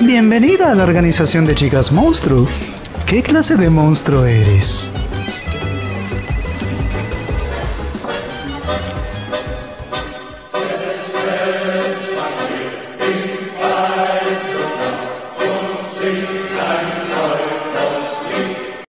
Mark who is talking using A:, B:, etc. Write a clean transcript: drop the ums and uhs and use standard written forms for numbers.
A: Bienvenida a la organización de chicas monstruo. ¿Qué clase de monstruo eres?